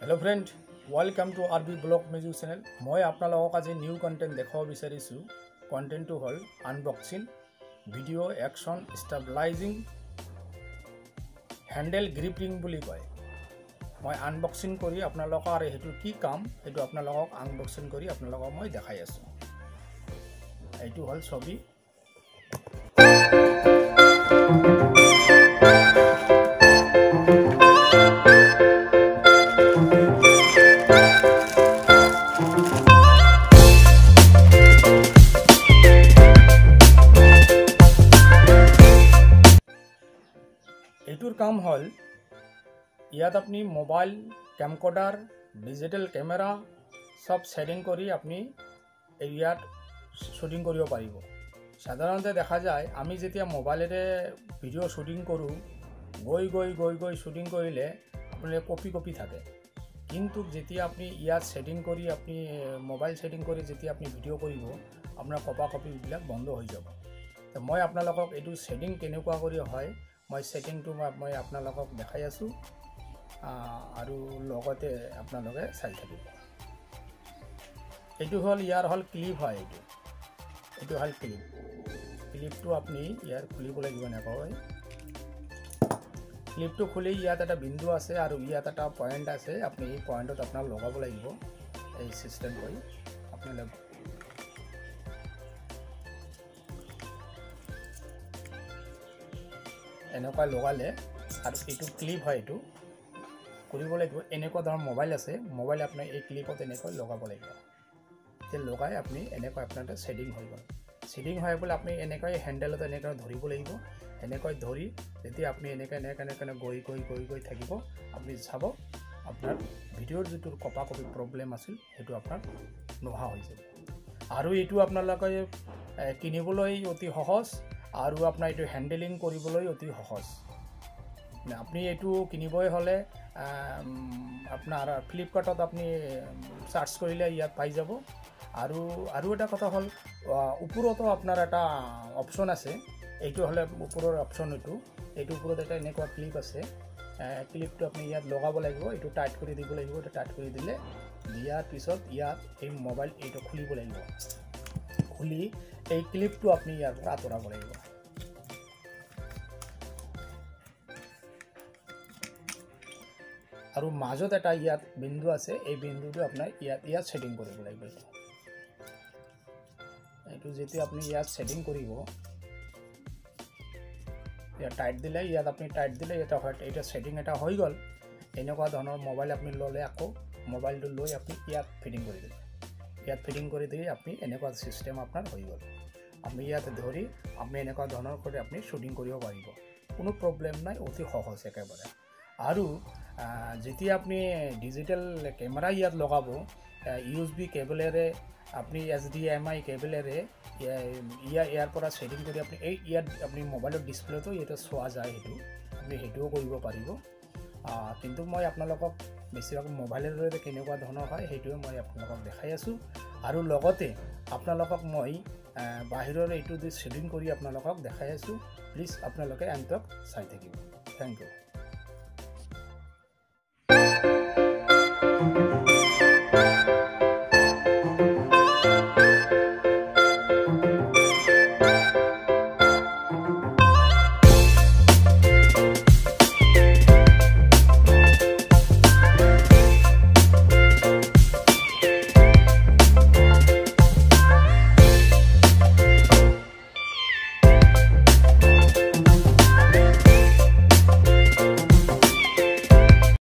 Hello friend, welcome to RB blog music channel. मैं आपनालोक आज न्यू कन्टेन्ट देखाब विचारिছোঁ। कन्टेन्टটো हल unboxing video action stabilizing handle gripping বুলি কয়। मैं आनबक्सिंग करी आपनालोक आरो हेतु की काम हेतु आपनालोक आनबक्सिंग करी आपनालोक मैं देखाई आছোঁ। एटु हल छवि। एटुर काम हल इयात अपनी मोबाइल कैमकर्डार डिजिटल कैमेरा सब सेटिंग करी अपनी इयात शूटिंग करिब पारिब। साधारणते देखा जाए आमी जेतिया मोबाइलेरे भिडिओ शूटिंग करूँ गई गई गई गई शूटिंग करिले अपने कपि कपि थाके, किन्तु जेतिया अपनी इयात सेटिंग करी अपनी मोबाइल सेटिंग करी जेतिया अपनी भिडिओ करिब आपनार कपा कपि बिलाक बंद हो जाब। तो मैं आपनालोকক एटु सेटिंग केनेकुवा करि हय मैं सेटिंग मैं आपनालोকক देखाई आছোঁ आरु लगते आपनालोके चाइ थाकिब। एटु हल यार हल क्लिप है। एटु हल क्लिपटो अपनी यार खुलिब लागिब एनेকৈ। क्लिपटो खुली इयात एटा बिंदु आछे आरु इयात एटा पॉइंट आछे। अपनी এই पॉइंटत आपनार लगाब लागिब এই सिस्टेम কৰি आपनालोक एनेकुवा लगाले और यू क्लिप है यू कर एनेकुवा धरण मोबाइल आछे मोबाइल अपना ये क्लिपत एनेकुवा लगाब लागिब। लगाई अपनी एनेकुवा अपना सेटिंग हो गल। सेटिंग हो गले अपनी एनेकुवा हेन्डेलत एनेकुवा धरिब लागिब। एनेकुवा धरि जेतिया अपनी एनेका एनेका एनेका गई गई गई गई थाकिब अपनी चाब आपनार भिडिओर जितु कपा कपि प्रब्लेम आछिल हेतु आपनार नोहा हो जाब। आरु एटु आपनालोके किनिबोलै अति सहज और अपना ये हैंडलिंग কৰিবলৈ অতি সহজ। अपनी ये किनिबই हले আপনার फ्लिपकार्टत अपनी सार्च करिले इयात पाई যাব। और एटा कथा हल ऊपरतो आपनार एटा अपशन आछे। एटु हले ऊपरर अपशन एटु ऊपरत एटा एनेकुवा क्लिप आछे। क्लिपटो अपनी इयात लगाब लागिब। एटु टाइट करि दिब लागिब। एटा टाइट करि दिले दियार पिছত इयात এই मोबाइल एटु खुलिब लागिब। खुली এই क्लिपटो अपनी यार पर आतराब लागिब। और মাজত এটা ইয়াত बिंदु আছে এই बिंदुটো আপনার ইয়াত সেটিং কৰিব লাগিব। এটু যেতি আপনি ইয়াত সেটিং কৰিব ইয়া টাইট দিলে ইয়াত আপনি টাইট দিলে এটা হয় এটা সেটিং এটা হৈ গল। এনেকুৱা ধৰণৰ মোবাইল আপনি ললে আকৌ মোবাইলটো লৈ আপনি ইয়াত ফিটিং কৰি দিলে। ইয়াত ফিটিং কৰি দিলে আপনি এনেকুৱা সিস্টেম আপনার হৈ গল। আপনি ইয়াত ধৰি আপনি এনেকুৱা ধৰণৰ কৰি আপনি শুটিং কৰিব পাৰিব। কোনো প্ৰব্লেম নাই, অতি সহজ একেবাৰে। और जेतिया अपनी डिजिटल कैमरा इयात लगाब USB केबलेरे अपनी HDMI केबलेरे यार पर सेटिंग करी अपनी इयात अपनी मोबाइल डिसप्ले तो ये चोआ जाए हेतु अपनी हेतुओ करिब पारिब। किन्तु मैं आपनालोকক बेसिभाग मोबाइलेर केनेकुवा धৰণৰ হয় हेतुए मैं आपनालोকক देखाई आছোঁ। और लगते आपनालोকক मैं बाहिरर एटु सेटिंग करी आपनालोকক देखाई आছোঁ। प्लिज आपनालोके एंतक चाइ थाकिब। Thank you.